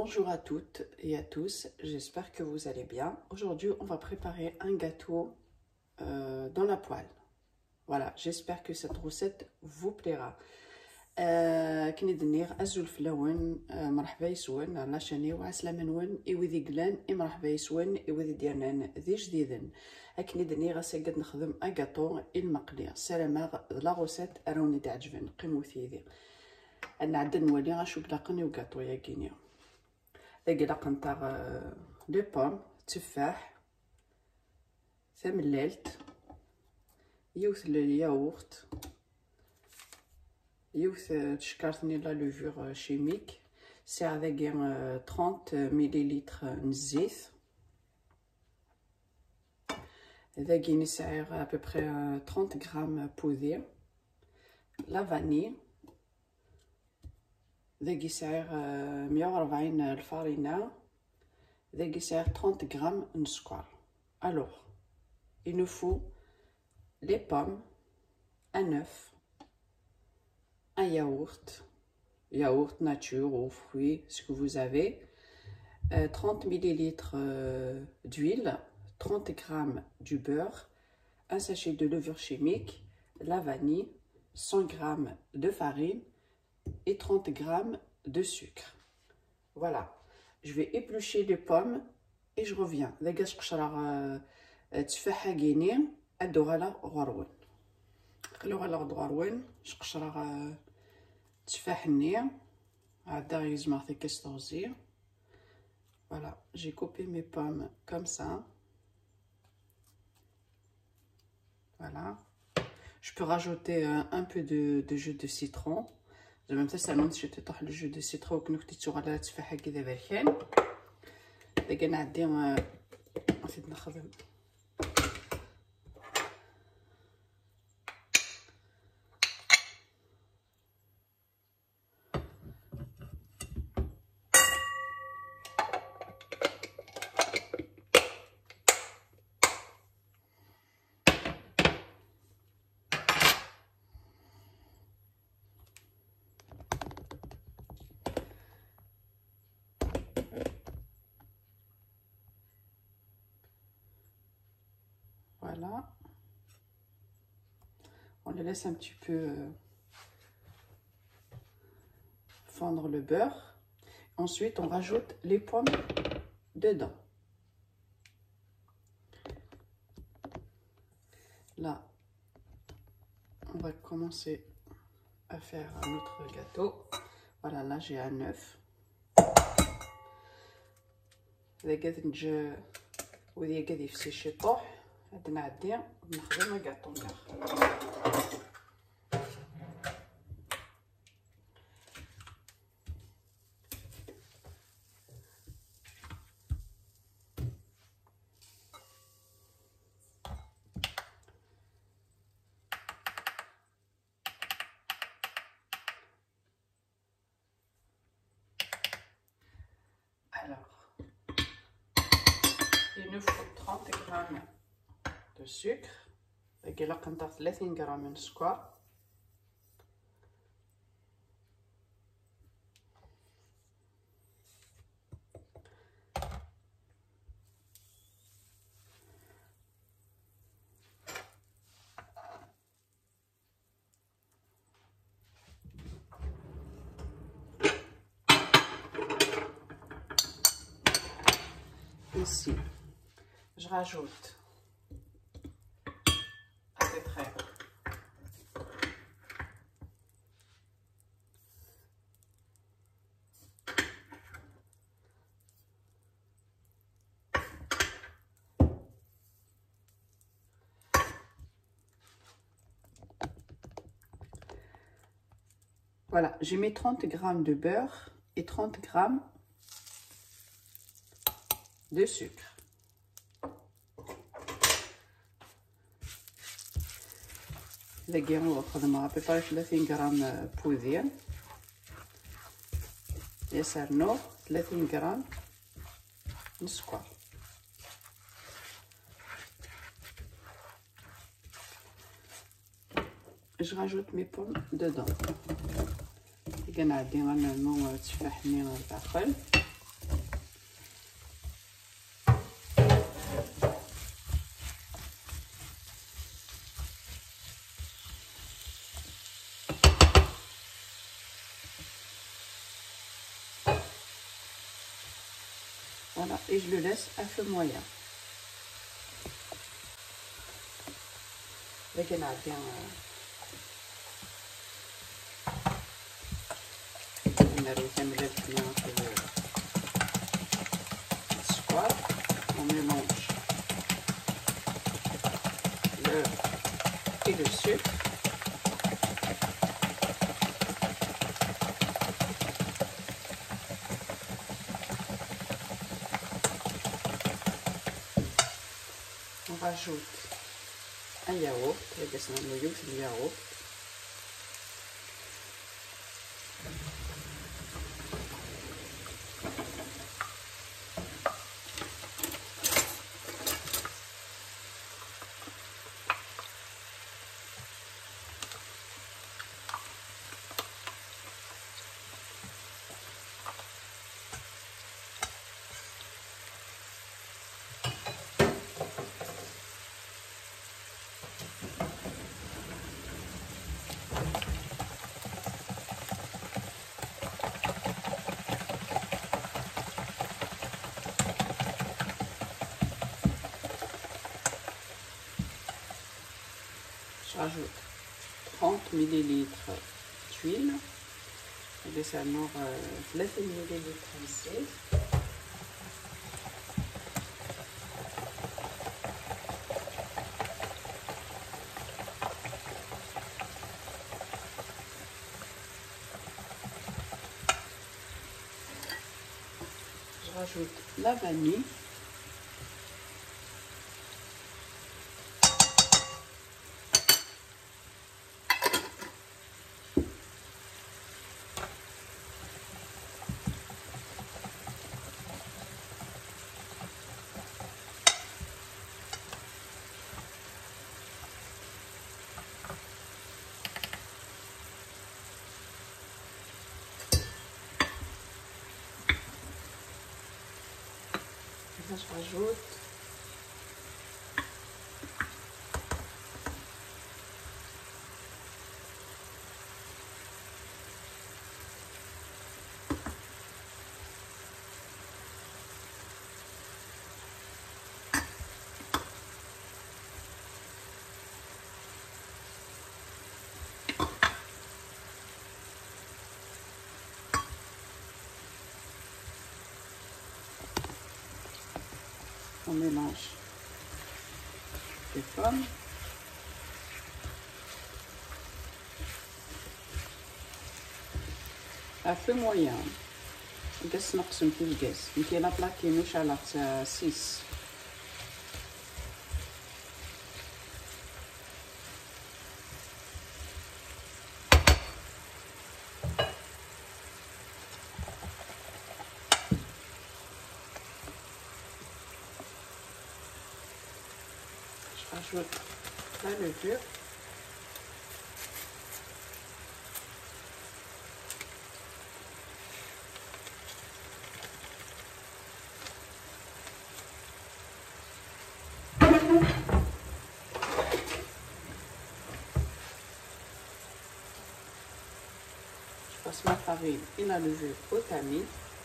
Bonjour à toutes et à tous, j'espère que vous allez bien. Aujourd'hui, on va préparer un gâteau dans la poêle. Voilà, j'espère que cette recette vous plaira. كني دنيغ أزول فلون مرحبا يسون لاشاني وعسلامة نون إوذي قلان مرحبا يسون إوذي ديالنا ذي جديدن أكني دنيغ أساقد نخدم أكاطو المقلي سلامة لا غوسيت أروني تعجبن قيمو ثيذي أنا عدد نولي غاشو بلاقني وكاطو يا كينيا ذاكي لاقن تاع لي بوم تفاح ثملالت يوث الياغورت يوث تشكرتني لا لوفور شيميك ساعة ذاكي 30 مليلتر نزيت ذاكي نسعير ابوبخي 30 غرام بودير لا فاني ذاكي سعير 140 الفارينة ذاكي سعير 30 غرام نسكر. Alors il nous faut les pommes, un œuf, un yaourt nature ou fruits, ce que vous avez, 30 ml d'huile, 30 g du beurre, un sachet de levure chimique, la vanille, 100 g de farine et 30 g de sucre. Voilà, je vais éplucher les pommes et je reviens. تفاحة كيني أدو على غروين خلوها على غروين شقشرة تفاح النية عدا غيزمع في كاس طوزي. Voilà, j'ai coupé mes pommes comme ça. Voilà, je peux rajouter un peu de jus de citron. زعما متى سالمون شي تطيح لو جو دو سيترون كنت كتيتو على تفاحة كذا بركان داك انا عندي نسيت نخدم. Voilà, on le laisse un petit peu fondre le beurre. Ensuite, on rajoute les pommes dedans. Là, on va commencer à faire notre gâteau. Voilà, là j'ai un œuf. وذي قاعد يفسي الشطوح هاد نعدي نخدم الكاطو Alors, il nous faut 30 grammes de sucre. باقي لا قنطر 30 غرام من السكر. Ici, je rajoute à peu près voilà, j'ai mis 30 g de beurre et 30 g de sucre. باقي نخدم ابيبال 30 غرام بودير يسرنو 30 غرام نسكر. Je rajoute mes pommes dedans. كنعدي غنعمو تفاح النير لداخل. Voilà, et je le laisse à feu moyen. Avec un bien on mélange l'œuf et le sucre. On rajoute un yaourt, le yaourt. Je rajoute 30 ml d'huile. Et ça nord 3 ml ici. Je rajoute la vanille. Je rajoute on mélange les pommes. À feu moyen. القص نقسم في القص يمكن لا بلاكي مش على 6 rajoute la levure. Je passe ma farine et la levure au tamis.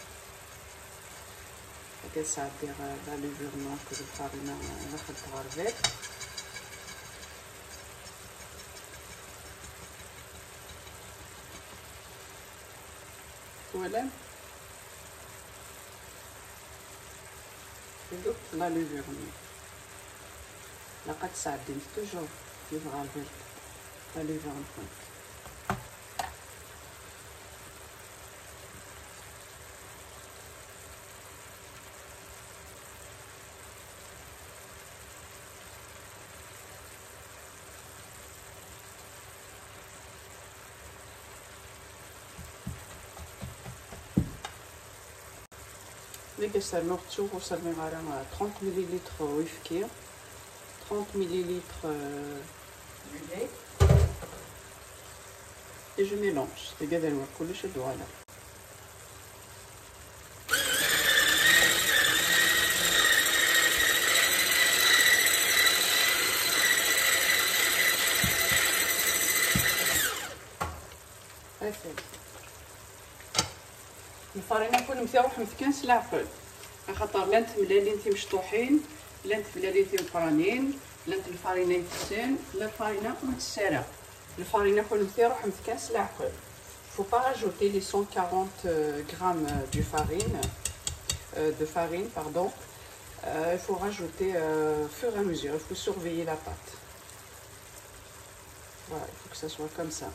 C'est-à-dire la levure noire que je farine avec. Voilà. Donc la levure noire. La pâte sardine, toujours levure avec la levure en pointe. ديك سالمو تشوفوا سالمي غالا 30 مليلتر ويفكير 30 مليلتر du lait et je mélange تقدر نقول كلش دوالة الفرينة يكون مثاوح مثكان سلعقل خاطر لانت ملالين تي مشطوحين، لانت ملالين تي مقرانين، لانت الفارينه يتسان، لا الفارينه متساره. الفارينه كون مثي روح متكاس العقل. faut pas rajouter les 140 grammes de farine, pardon. Il faut rajouter au fur et à mesure, il faut surveiller la pâte. Voilà, il faut que ça soit comme ça.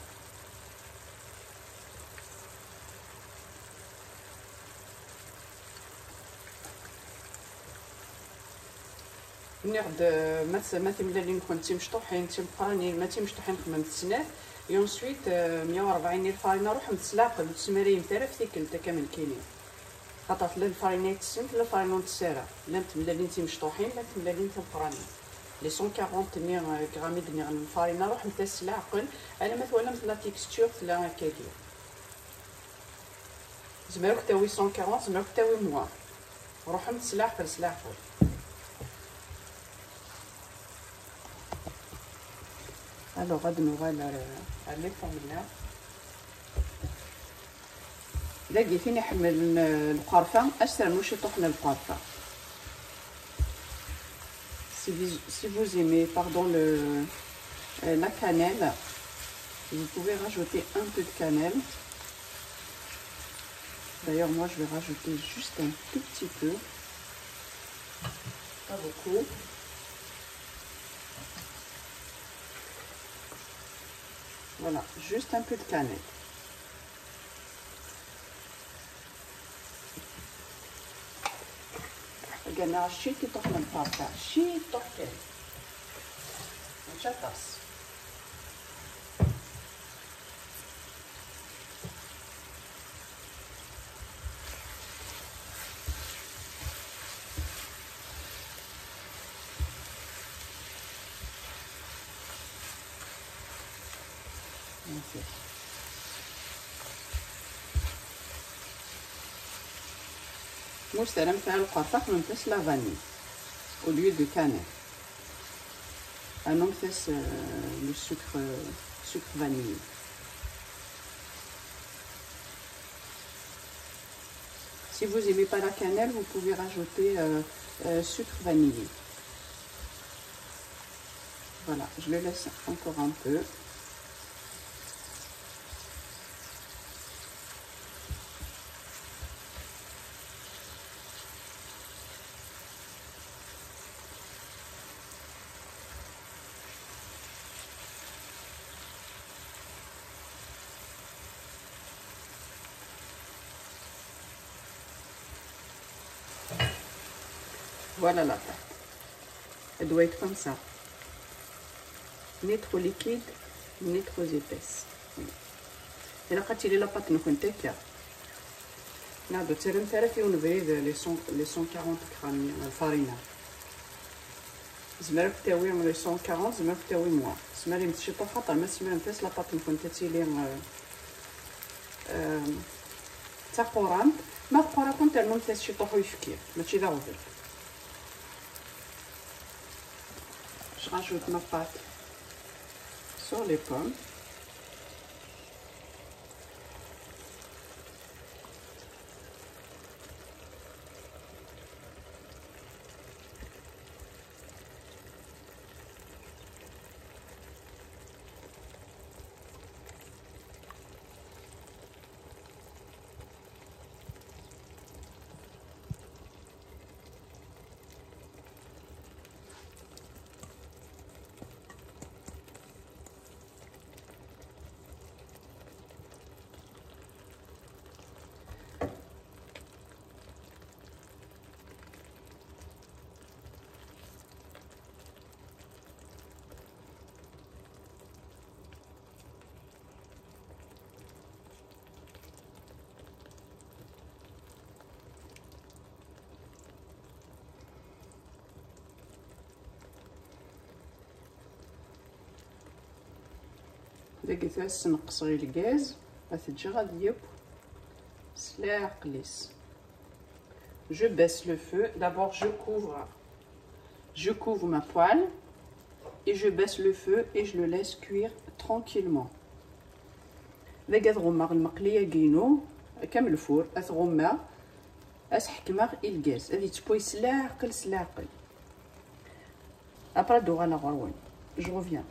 نرد ما تملالين كنتي مشطوحين تي مقرانين ما تي مشطوحين كما متسنات et ensuite 140 الفارينه روح متسلاقل وتسمري نتاع في تيكلتا كامل كاينين خاطر لا الفارينه يتسن لا الفارينه متساره لا تملالين تي مشطوحين لا تملالين تي مقرانين لي 140 غرام دنيا الفارينه روح متسلاقل على ما توالم لا تيكستور لا كاكي زعما تاوي 140 زعما تاوي موا روح متسلاقل سلاقل. Alors, غادي نوغال على فورمولا لاقي فين يحمل القرفه اسرع من واش طحنا القرفه. Si vous aimez la cannelle, vous pouvez rajouter un peu de cannelle. D'ailleurs moi je vais rajouter juste un tout petit peu, pas beaucoup. Voilà, juste un peu de cannelle. قلنا شي تطحن البابا شي طحن نشطس. مستلم فيها القرفة نمتس لا فاني au lieu de cannelle. نمتس le sucre vanille. Si vous n'aimez pas la cannelle, vous pouvez rajouter sucre vanillé. Voilà, je le laisse encore un peu. Voilà la pâte. Elle doit être comme ça. Ni trop liquide, ni trop épaisse. Et là, quand il est la pâte, nous comptons. نعدو تيرم ثلاثي ونبريد لي 140 غرام الفارينة. زمرك تاوي لي 140 زمرك تاوي موا. سمالي متشطو خاطر ما سمال نفاس لا بâte نكون تاتيلي تا قران ما قرا كنت نون تاس شطو يفكير ماشي لا غزل. Je rajoute ma pâte sur les pommes. لقيت نقص غير الغاز غتجي غادي يب سلاح قليس. Je baisse le feu. D'abord je couvre ma poêle et je baisse le feu et je le laisse cuire tranquillement. لقيت غمة المقلية كينو كامل الفور أثغمة أسحكمر الكاز هذه تبوي سلاقل سلاقل. Après دوغ انا غروين جو ريفيان.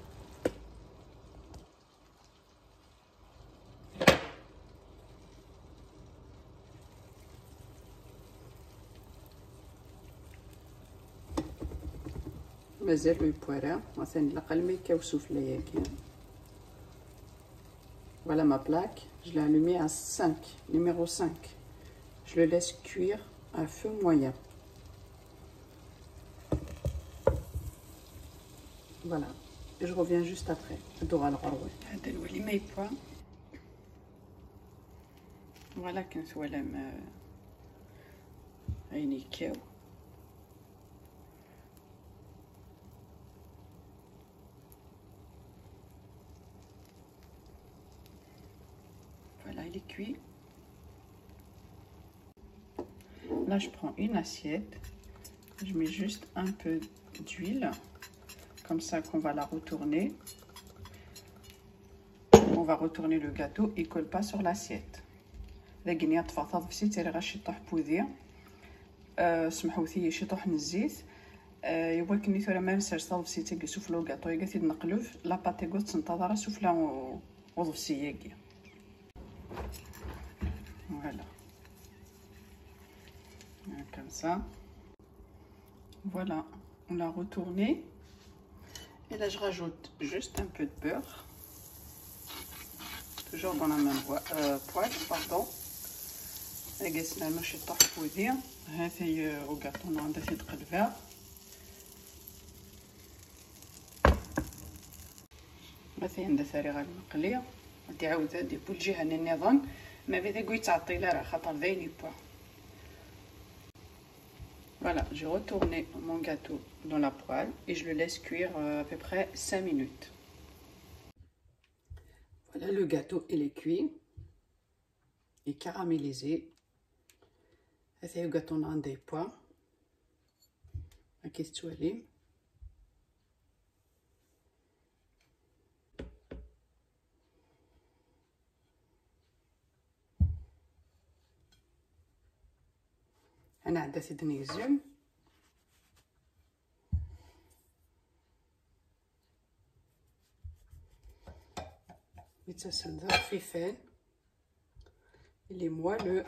مازال يبوارا مثلا الاقل ما يكاوسو في لاياكي. Voilà ma plaque, je l'ai allumée à 5, numéro 5. Je le laisse cuire à feu moyen. Voilà, et je reviens juste après. Voilà كان سوالم عيني كاو. Voilà, il est cuit. Là, je prends une assiette. Je mets juste un peu d'huile. Comme ça qu'on va la retourner. On va retourner le gâteau. Il ne colle pas sur l'assiette. لكن يطفى في سيت غاش يطيح بوذي سمحوا لي يطيح الزيت يبغيكني ثورة ما نساش صالف سيتي سوفلو غاطو يقاتي نقلب لا باتي غوت تنتظر سوفلا وظف سياكي. Voilà, comme ça. Voilà, on l'a retourné. Et là, je rajoute juste un peu de beurre. Toujours dans la même poêle, pardon. قسنا ماشي طاح بودي هذه وقعتونا عندها في تقلبها. هذه عندها ثري غير مقليه غادي عاود هادي بالجهه النظام ما بدا كوي تعطي لا راه خاطر ذايني بوا. Voilà, j'ai retourné mon gâteau dans la poêle et je le laisse cuire à peu près 5 minutes. Voilà, le gâteau il est cuit et caramélisé. هذا هو gâteau عندي بوا هاكي تتوالي. أنا عندها سيدني زوم يتسن خفيفان اللي موالو.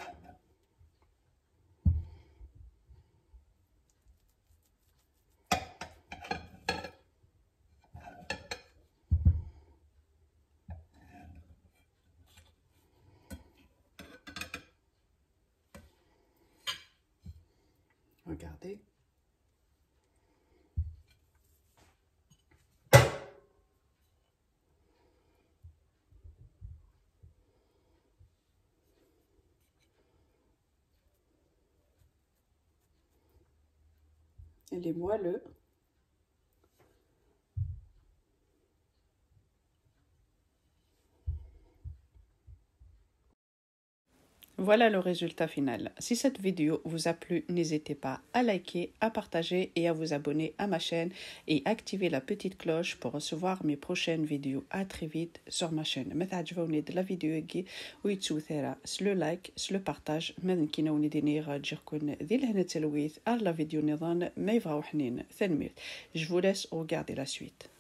Regardez. Il est moelleux. Voilà le résultat final. Si cette vidéo vous a plu, n'hésitez pas à liker, à partager et à vous abonner à ma chaîne et activer la petite cloche pour recevoir mes prochaines vidéos. À très vite sur ma chaîne. ما تعجبوني de la vidéo كي ويتسو ثيرا سلو لايك سلو بارتاج ماذا كينوني دينيغ تجيكم ذي لهنا تلويث على la vidéo نظام ما يبغاو حنين ثنمير. Je vous laisse regarder la suite.